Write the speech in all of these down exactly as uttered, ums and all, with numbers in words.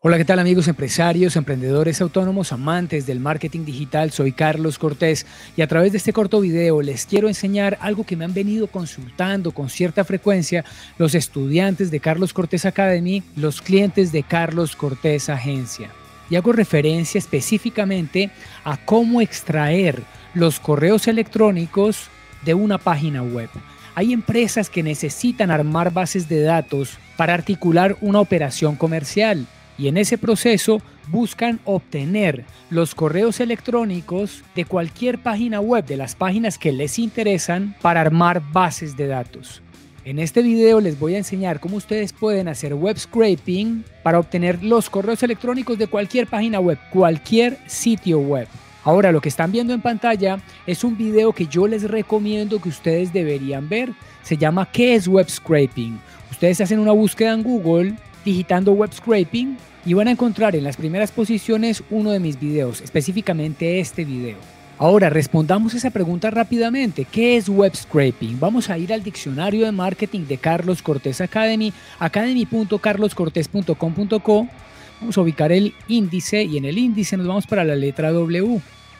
Hola, ¿qué tal amigos empresarios, emprendedores autónomos, amantes del marketing digital? Soy Carlos Cortés y a través de este corto video les quiero enseñar algo que me han venido consultando con cierta frecuencia los estudiantes de Carlos Cortés Academy, los clientes de Carlos Cortés Agencia. Y hago referencia específicamente a cómo extraer los correos electrónicos de una página web. Hay empresas que necesitan armar bases de datos para articular una operación comercial. Y en ese proceso buscan obtener los correos electrónicos de cualquier página web, de las páginas que les interesan, para armar bases de datos. En este video les voy a enseñar cómo ustedes pueden hacer web scraping para obtener los correos electrónicos de cualquier página web, cualquier sitio web. Ahora, lo que están viendo en pantalla es un video que yo les recomiendo que ustedes deberían ver. Se llama ¿Qué es web scraping? Ustedes hacen una búsqueda en Google digitando web scraping y van a encontrar en las primeras posiciones uno de mis videos, específicamente este video. Ahora respondamos esa pregunta rápidamente. ¿Qué es web scraping? Vamos a ir al diccionario de marketing de Carlos Cortés Academy, academy punto carlos cortés punto com punto co. Vamos a ubicar el índice y en el índice nos vamos para la letra W.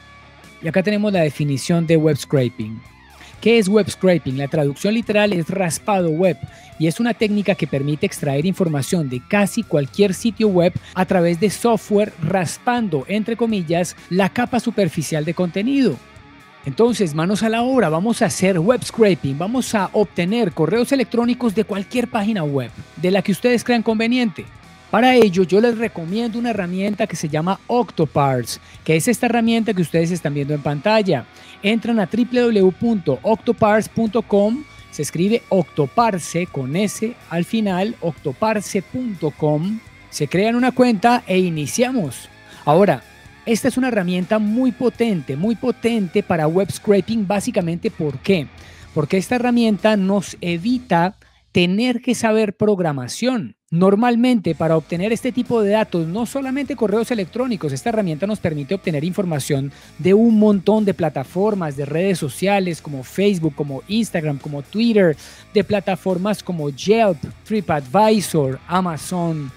Y acá tenemos la definición de web scraping. ¿Qué es web scraping? La traducción literal es raspado web y es una técnica que permite extraer información de casi cualquier sitio web a través de software raspando, entre comillas, la capa superficial de contenido. Entonces, manos a la obra, vamos a hacer web scraping, vamos a obtener correos electrónicos de cualquier página web, de la que ustedes crean conveniente. Para ello, yo les recomiendo una herramienta que se llama Octoparse, que es esta herramienta que ustedes están viendo en pantalla. Entran a w w w punto octoparse punto com, se escribe Octoparse con S al final, octoparse punto com, se crean una cuenta e iniciamos. Ahora, esta es una herramienta muy potente, muy potente para web scraping, básicamente, ¿por qué? Porque esta herramienta nos evita tener que saber programación. Normalmente, para obtener este tipo de datos, no solamente correos electrónicos, esta herramienta nos permite obtener información de un montón de plataformas, de redes sociales como Facebook, como Instagram, como Twitter, de plataformas como Yelp, TripAdvisor, Amazon,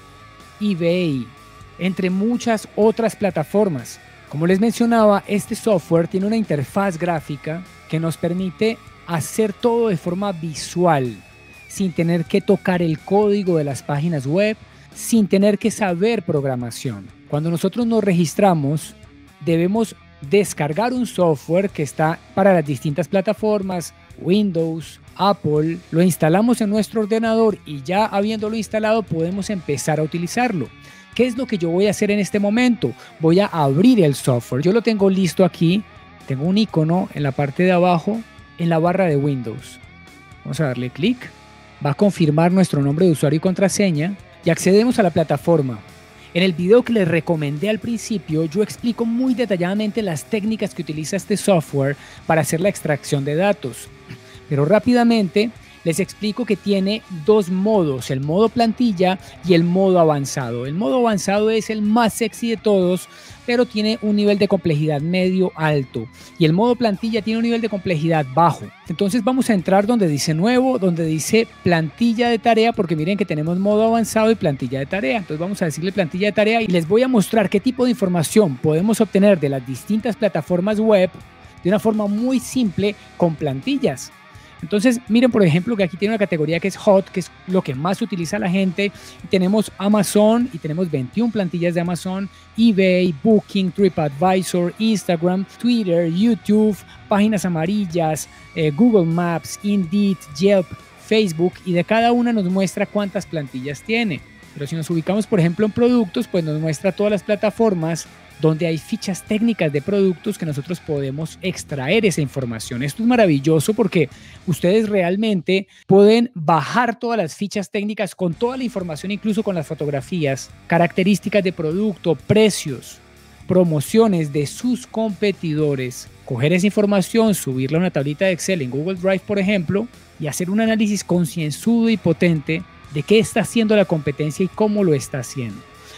eBay, entre muchas otras plataformas. Como les mencionaba, este software tiene una interfaz gráfica que nos permite hacer todo de forma visual, sin tener que tocar el código de las páginas web, sin tener que saber programación. Cuando nosotros nos registramos, debemos descargar un software que está para las distintas plataformas, Windows, Apple, lo instalamos en nuestro ordenador y ya habiéndolo instalado podemos empezar a utilizarlo. ¿Qué es lo que yo voy a hacer en este momento? Voy a abrir el software. Yo lo tengo listo aquí, tengo un icono en la parte de abajo, en la barra de Windows. Vamos a darle clic. Va a confirmar nuestro nombre de usuario y contraseña y accedemos a la plataforma. En el video que les recomendé al principio, yo explico muy detalladamente las técnicas que utiliza este software para hacer la extracción de datos. Pero rápidamente les explico que tiene dos modos, el modo plantilla y el modo avanzado. El modo avanzado es el más sexy de todos, pero tiene un nivel de complejidad medio alto. Y el modo plantilla tiene un nivel de complejidad bajo. Entonces vamos a entrar donde dice nuevo, donde dice plantilla de tarea, porque miren que tenemos modo avanzado y plantilla de tarea. Entonces vamos a decirle plantilla de tarea y les voy a mostrar qué tipo de información podemos obtener de las distintas plataformas web de una forma muy simple con plantillas. Entonces, miren, por ejemplo, que aquí tiene una categoría que es Hot, que es lo que más utiliza la gente. Y tenemos Amazon y tenemos veintiuna plantillas de Amazon, eBay, Booking, TripAdvisor, Instagram, Twitter, YouTube, páginas amarillas, eh, Google Maps, Indeed, Yelp, Facebook. Y de cada una nos muestra cuántas plantillas tiene. Pero si nos ubicamos, por ejemplo, en productos, pues nos muestra todas las plataformas donde hay fichas técnicas de productos que nosotros podemos extraer esa información. Esto es maravilloso porque ustedes realmente pueden bajar todas las fichas técnicas con toda la información, incluso con las fotografías, características de producto, precios, promociones de sus competidores, coger esa información, subirla a una tablita de Excel en Google Drive, por ejemplo, y hacer un análisis concienzudo y potente de qué está haciendo la competencia y cómo lo está haciendo.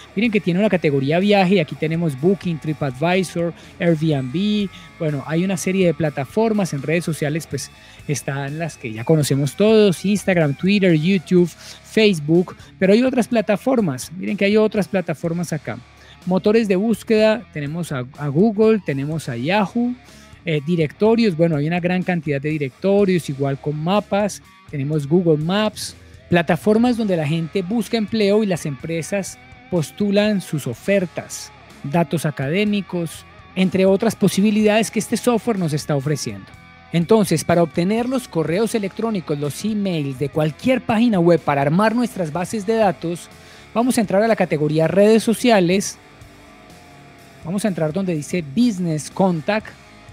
Miren que tiene una categoría viaje y aquí tenemos Booking, TripAdvisor, Airbnb. Bueno, hay una serie de plataformas en redes sociales, pues están las que ya conocemos todos, Instagram, Twitter, YouTube, Facebook, pero hay otras plataformas. Miren que hay otras plataformas acá. Motores de búsqueda, tenemos a, a Google, tenemos a Yahoo, eh, directorios, bueno, hay una gran cantidad de directorios, igual con mapas, tenemos Google Maps, plataformas donde la gente busca empleo y las empresas postulan sus ofertas, datos académicos, entre otras posibilidades que este software nos está ofreciendo. Entonces, para obtener los correos electrónicos, los emails de cualquier página web para armar nuestras bases de datos, vamos a entrar a la categoría redes sociales, vamos a entrar donde dice Business Contact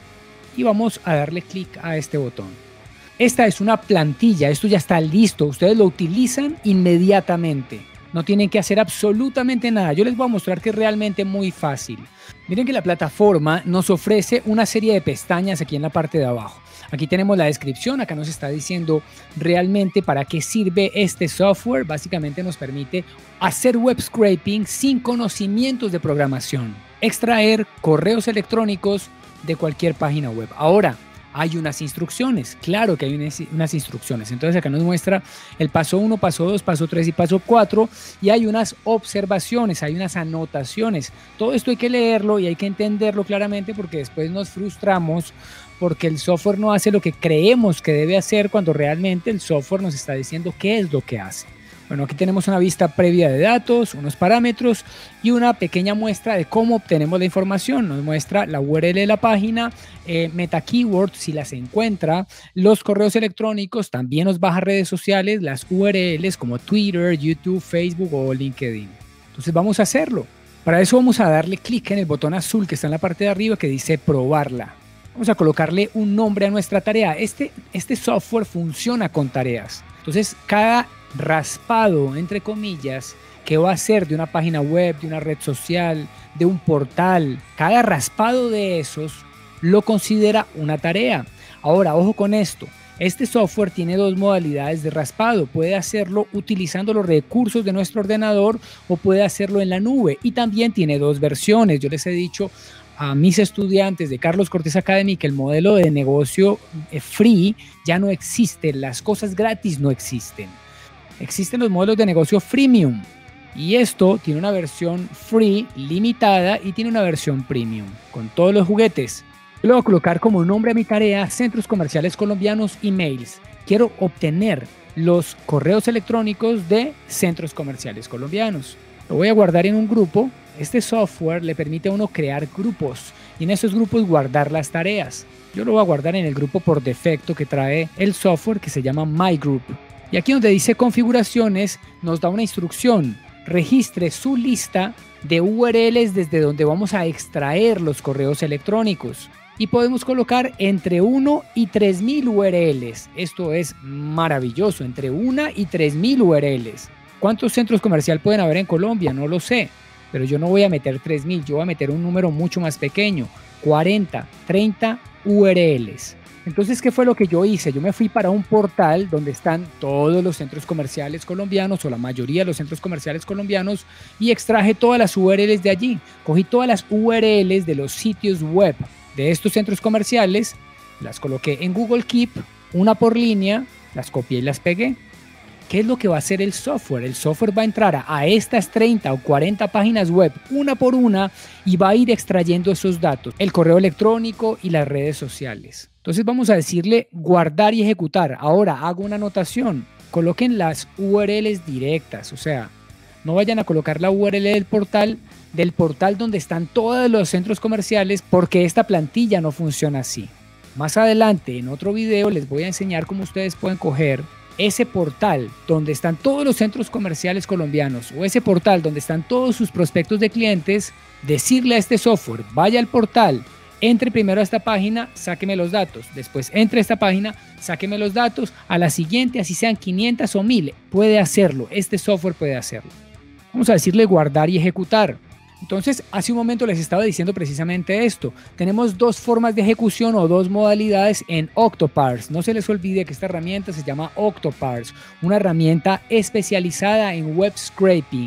y vamos a darle clic a este botón. Esta es una plantilla, esto ya está listo, ustedes lo utilizan inmediatamente, no tienen que hacer absolutamente nada. Yo les voy a mostrar que es realmente muy fácil. Miren que la plataforma nos ofrece una serie de pestañas aquí en la parte de abajo. Aquí tenemos la descripción, acá nos está diciendo realmente para qué sirve este software. Básicamente nos permite hacer web scraping sin conocimientos de programación, extraer correos electrónicos de cualquier página web. Ahora, hay unas instrucciones, claro que hay unas, unas instrucciones. Entonces acá nos muestra el paso uno, paso dos, paso tres y paso cuatro y hay unas observaciones, hay unas anotaciones. Todo esto hay que leerlo y hay que entenderlo claramente porque después nos frustramos porque el software no hace lo que creemos que debe hacer cuando realmente el software nos está diciendo qué es lo que hace. Bueno, aquí tenemos una vista previa de datos, unos parámetros y una pequeña muestra de cómo obtenemos la información. Nos muestra la U R L de la página, eh, meta keywords si las encuentra, los correos electrónicos, también nos baja redes sociales, las U R Ls como Twitter, YouTube, Facebook o LinkedIn. Entonces vamos a hacerlo. Para eso vamos a darle clic en el botón azul que está en la parte de arriba que dice probarla. Vamos a colocarle un nombre a nuestra tarea. Este, este software funciona con tareas. Entonces cada raspado, entre comillas, que va a ser de una página web, de una red social, de un portal, cada raspado de esos lo considera una tarea. Ahora, ojo con esto, este software tiene dos modalidades de raspado, puede hacerlo utilizando los recursos de nuestro ordenador o puede hacerlo en la nube y también tiene dos versiones. Yo les he dicho a mis estudiantes de Carlos Cortés Academy que el modelo de negocio free ya no existe, las cosas gratis no existen. Existen los modelos de negocio freemium y esto tiene una versión free limitada y tiene una versión premium con todos los juguetes. Yo le voy a colocar como nombre a mi tarea Centros Comerciales Colombianos Emails. Quiero obtener los correos electrónicos de Centros Comerciales Colombianos. Lo voy a guardar en un grupo. Este software le permite a uno crear grupos y en esos grupos guardar las tareas. Yo lo voy a guardar en el grupo por defecto que trae el software que se llama My Group. Y aquí donde dice configuraciones nos da una instrucción. Registre su lista de U R Ls desde donde vamos a extraer los correos electrónicos. Y podemos colocar entre uno y tres mil U R Ls. Esto es maravilloso, entre una y tres mil U R Ls. ¿Cuántos centros comerciales pueden haber en Colombia? No lo sé, pero yo no voy a meter tres mil, yo voy a meter un número mucho más pequeño, cuarenta, treinta U R Ls. Entonces, ¿qué fue lo que yo hice? Yo me fui para un portal donde están todos los centros comerciales colombianos o la mayoría de los centros comerciales colombianos y extraje todas las U R Ls de allí. Cogí todas las U R Ls de los sitios web de estos centros comerciales, las coloqué en Google Keep, una por línea, las copié y las pegué. ¿Qué es lo que va a hacer el software? El software va a entrar a, a estas treinta o cuarenta páginas web una por una y va a ir extrayendo esos datos, el correo electrónico y las redes sociales. Entonces vamos a decirle guardar y ejecutar. Ahora hago una anotación. Coloquen las U R Ls directas, o sea, no vayan a colocar la U R L del portal, del portal donde están todos los centros comerciales porque esta plantilla no funciona así. Más adelante en otro video les voy a enseñar cómo ustedes pueden coger ese portal donde están todos los centros comerciales colombianos o ese portal donde están todos sus prospectos de clientes, decirle a este software, vaya al portal, entre primero a esta página, sáqueme los datos, después entre a esta página, sáqueme los datos, a la siguiente, así sean quinientas o mil, puede hacerlo, este software puede hacerlo. Vamos a decirle guardar y ejecutar. Entonces, hace un momento les estaba diciendo precisamente esto. Tenemos dos formas de ejecución o dos modalidades en Octoparse. No se les olvide que esta herramienta se llama Octoparse, una herramienta especializada en web scraping.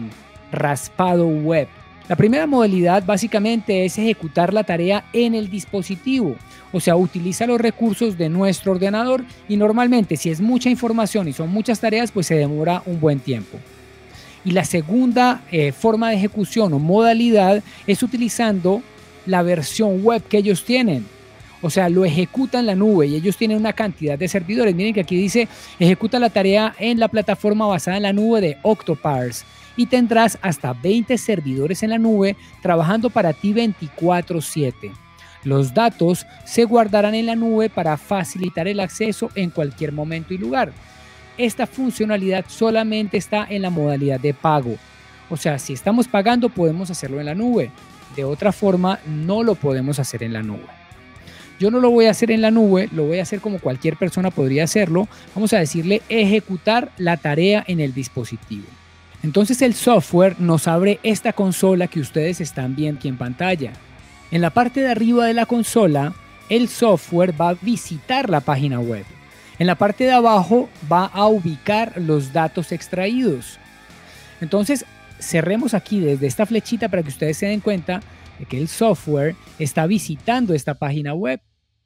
raspado web. La primera modalidad básicamente es ejecutar la tarea en el dispositivo, o sea, utiliza los recursos de nuestro ordenador y normalmente si es mucha información y son muchas tareas, pues se demora un buen tiempo. Y la segunda eh, forma de ejecución o modalidad es utilizando la versión web que ellos tienen. O sea, lo ejecuta en la nube y ellos tienen una cantidad de servidores. Miren que aquí dice, ejecuta la tarea en la plataforma basada en la nube de Octoparse y tendrás hasta veinte servidores en la nube trabajando para ti veinticuatro siete. Los datos se guardarán en la nube para facilitar el acceso en cualquier momento y lugar. Esta funcionalidad solamente está en la modalidad de pago. O sea, si estamos pagando podemos hacerlo en la nube. De otra forma, no lo podemos hacer en la nube. Yo no lo voy a hacer en la nube, lo voy a hacer como cualquier persona podría hacerlo. Vamos a decirle ejecutar la tarea en el dispositivo. Entonces el software nos abre esta consola que ustedes están viendo aquí en pantalla. En la parte de arriba de la consola, el software va a visitar la página web. En la parte de abajo va a ubicar los datos extraídos. Entonces cerremos aquí desde esta flechita para que ustedes se den cuenta de que el software está visitando esta página web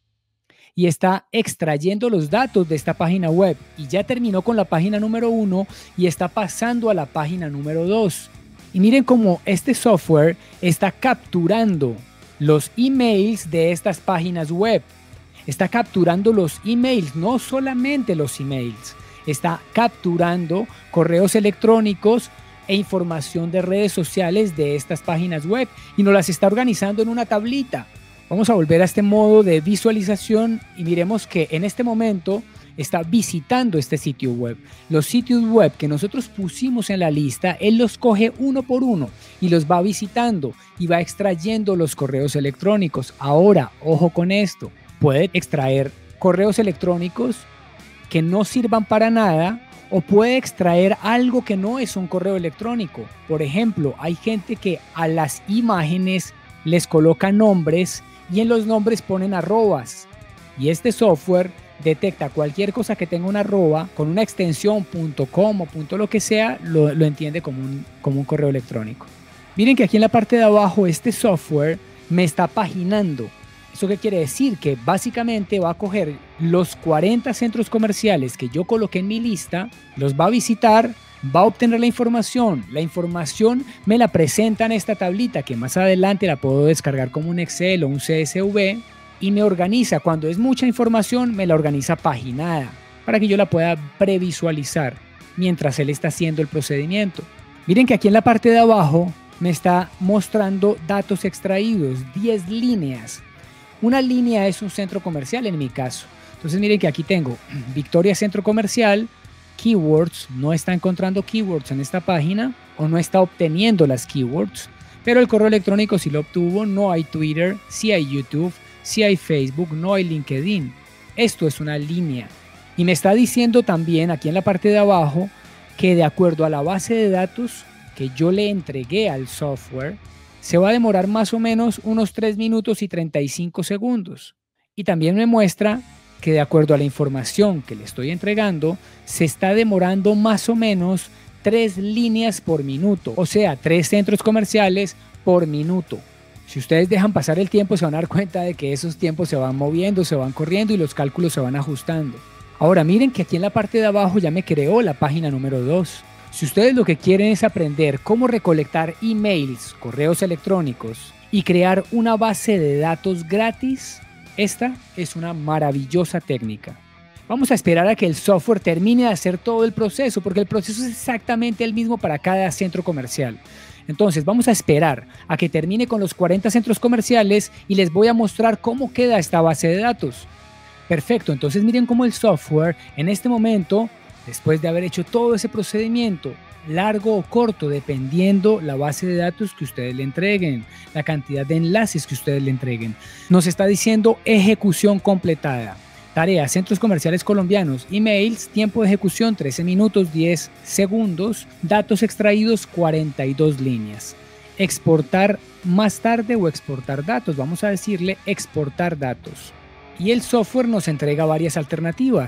y está extrayendo los datos de esta página web y ya terminó con la página número uno y está pasando a la página número dos. Y miren cómo este software está capturando los emails de estas páginas web. Está capturando los emails, no solamente los emails, está capturando correos electrónicos e información de redes sociales de estas páginas web y nos las está organizando en una tablita. Vamos a volver a este modo de visualización y miremos que en este momento está visitando este sitio web. Los sitios web que nosotros pusimos en la lista, él los coge uno por uno y los va visitando y va extrayendo los correos electrónicos. Ahora, ojo con esto, puede extraer correos electrónicos que no sirvan para nada o puede extraer algo que no es un correo electrónico. Por ejemplo, hay gente que a las imágenes les coloca nombres y en los nombres ponen arrobas. Y este software detecta cualquier cosa que tenga una arroba con una extensión .com o punto lo que sea, lo, lo entiende como un, como un correo electrónico. Miren que aquí en la parte de abajo este software me está paginando. ¿Eso qué quiere decir? Que básicamente va a coger los cuarenta centros comerciales que yo coloqué en mi lista, los va a visitar, va a obtener la información. La información me la presenta en esta tablita que más adelante la puedo descargar como un Excel o un C S V y me organiza. Cuando es mucha información me la organiza paginada para que yo la pueda previsualizar mientras él está haciendo el procedimiento. Miren que aquí en la parte de abajo me está mostrando datos extraídos, diez líneas. Una línea es un centro comercial en mi caso. Entonces miren que aquí tengo Victoria Centro Comercial, keywords, no está encontrando keywords en esta página o no está obteniendo las keywords, pero el correo electrónico sí lo obtuvo, no hay Twitter, sí hay YouTube, sí hay Facebook, no hay LinkedIn. Esto es una línea. Y me está diciendo también aquí en la parte de abajo que de acuerdo a la base de datos que yo le entregué al software, se va a demorar más o menos unos tres minutos y treinta y cinco segundos. Y también me muestra que de acuerdo a la información que le estoy entregando, se está demorando más o menos tres líneas por minuto, o sea, tres centros comerciales por minuto. Si ustedes dejan pasar el tiempo, se van a dar cuenta de que esos tiempos se van moviendo, se van corriendo y los cálculos se van ajustando. Ahora miren que aquí en la parte de abajo ya me creó la página número dos. Si ustedes lo que quieren es aprender cómo recolectar emails, correos electrónicos y crear una base de datos gratis, esta es una maravillosa técnica. Vamos a esperar a que el software termine de hacer todo el proceso, porque el proceso es exactamente el mismo para cada centro comercial. Entonces vamos a esperar a que termine con los cuarenta centros comerciales y les voy a mostrar cómo queda esta base de datos. Perfecto, entonces miren cómo el software en este momento, después de haber hecho todo ese procedimiento, largo o corto, dependiendo la base de datos que ustedes le entreguen, la cantidad de enlaces que ustedes le entreguen, nos está diciendo ejecución completada. Tarea, centros comerciales colombianos, emails, tiempo de ejecución trece minutos diez segundos, datos extraídos cuarenta y dos líneas. Exportar más tarde o exportar datos, vamos a decirle exportar datos. Y el software nos entrega varias alternativas.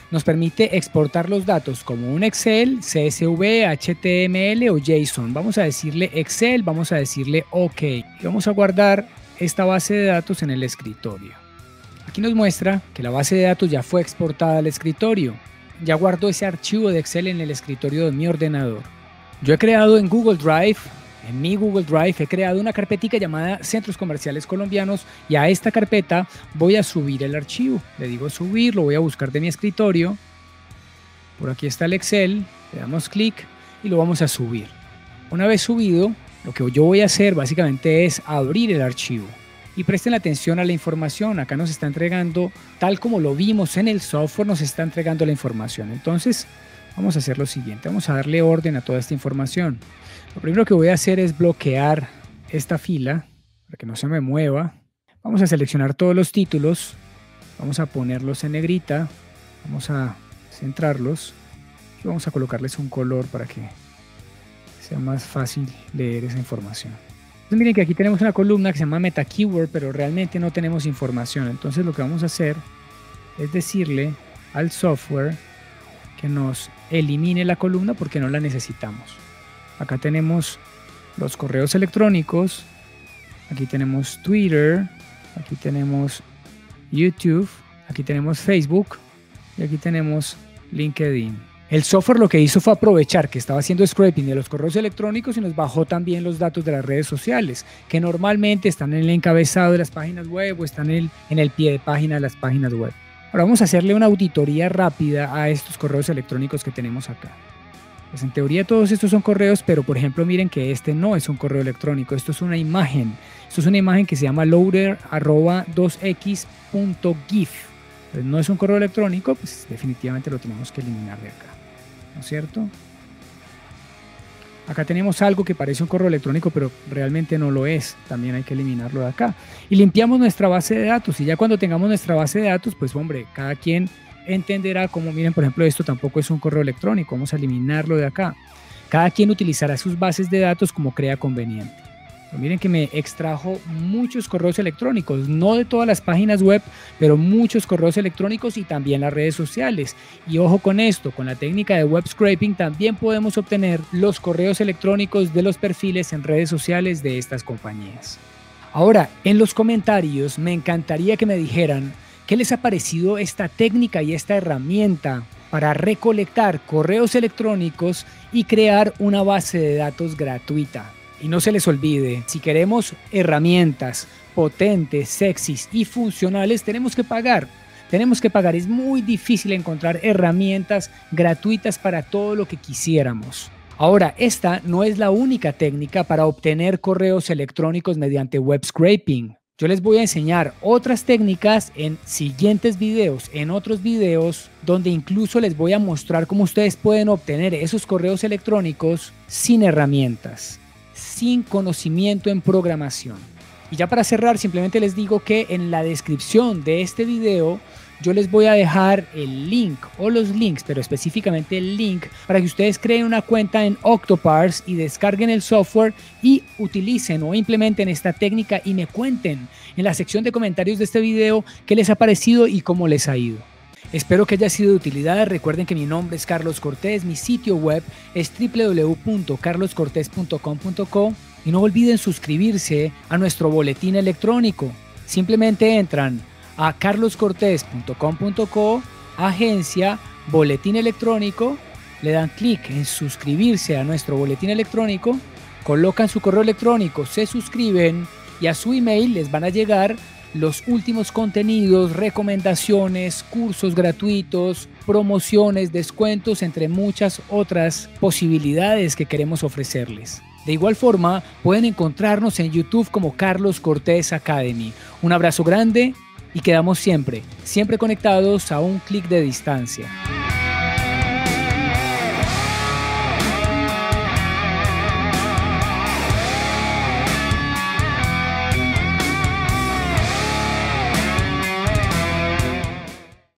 nos permite exportar los datos como un Excel, C S V, H T M L o JSON. Vamos a decirle Excel, vamos a decirle OK. Y vamos a guardar esta base de datos en el escritorio. Aquí nos muestra que la base de datos ya fue exportada al escritorio. Ya guardo ese archivo de Excel en el escritorio de mi ordenador. Yo he creado en Google Drive, en mi Google Drive, he creado una carpetica llamada Centros Comerciales Colombianos y a esta carpeta voy a subir el archivo. Le digo subir, lo voy a buscar de mi escritorio. Por aquí está el Excel, le damos clic y lo vamos a subir. Una vez subido, lo que yo voy a hacer básicamente es abrir el archivo. Y presten atención a la información, acá nos está entregando, tal como lo vimos en el software, nos está entregando la información. Entonces, vamos a hacer lo siguiente, vamos a darle orden a toda esta información. Lo primero que voy a hacer es bloquear esta fila para que no se me mueva. Vamos a seleccionar todos los títulos, vamos a ponerlos en negrita, vamos a centrarlos y vamos a colocarles un color para que sea más fácil leer esa información. Entonces miren que aquí tenemos una columna que se llama Meta Keyword, pero realmente no tenemos información. Entonces lo que vamos a hacer es decirle al software que nos elimine la columna porque no la necesitamos. Acá tenemos los correos electrónicos, aquí tenemos Twitter, aquí tenemos YouTube, aquí tenemos Facebook y aquí tenemos LinkedIn. El software lo que hizo fue aprovechar que estaba haciendo scraping de los correos electrónicos y nos bajó también los datos de las redes sociales, que normalmente están en el encabezado de las páginas web o están en el, en el pie de página de las páginas web. Ahora vamos a hacerle una auditoría rápida a estos correos electrónicos que tenemos acá. Pues en teoría todos estos son correos, pero por ejemplo miren que este no es un correo electrónico, esto es una imagen. Esto es una imagen que se llama loader arroba dos x punto gif. Pues no es un correo electrónico, pues definitivamente lo tenemos que eliminar de acá, ¿no es cierto? Acá tenemos algo que parece un correo electrónico, pero realmente no lo es. También hay que eliminarlo de acá. Y limpiamos nuestra base de datos. Y ya cuando tengamos nuestra base de datos, pues hombre, cada quien entenderá cómo, miren, por ejemplo, esto tampoco es un correo electrónico. Vamos a eliminarlo de acá. Cada quien utilizará sus bases de datos como crea conveniente. Pero miren que me extrajo muchos correos electrónicos, no de todas las páginas web, pero muchos correos electrónicos y también las redes sociales. Y ojo con esto, con la técnica de web scraping también podemos obtener los correos electrónicos de los perfiles en redes sociales de estas compañías. Ahora, en los comentarios me encantaría que me dijeran qué les ha parecido esta técnica y esta herramienta para recolectar correos electrónicos y crear una base de datos gratuita. Y no se les olvide, si queremos herramientas potentes, sexys y funcionales, tenemos que pagar. Tenemos que pagar. Es muy difícil encontrar herramientas gratuitas para todo lo que quisiéramos. Ahora, esta no es la única técnica para obtener correos electrónicos mediante web scraping. Yo les voy a enseñar otras técnicas en siguientes videos, en otros videos, donde incluso les voy a mostrar cómo ustedes pueden obtener esos correos electrónicos sin herramientas, sin conocimiento en programación. Y ya para cerrar, simplemente les digo que en la descripción de este video yo les voy a dejar el link o los links, pero específicamente el link para que ustedes creen una cuenta en Octoparse y descarguen el software y utilicen o implementen esta técnica y me cuenten en la sección de comentarios de este video qué les ha parecido y cómo les ha ido. Espero que haya sido de utilidad. Recuerden que mi nombre es Carlos Cortés, mi sitio web es w w w punto carlos cortés punto com punto co y no olviden suscribirse a nuestro boletín electrónico. Simplemente entran a carlos cortés punto com punto co, agencia, boletín electrónico, le dan clic en suscribirse a nuestro boletín electrónico, colocan su correo electrónico, se suscriben y a su email les van a llegar los últimos contenidos, recomendaciones, cursos gratuitos, promociones, descuentos, entre muchas otras posibilidades que queremos ofrecerles. De igual forma, pueden encontrarnos en YouTube como Carlos Cortés Academy. Un abrazo grande y quedamos siempre, siempre conectados a un clic de distancia.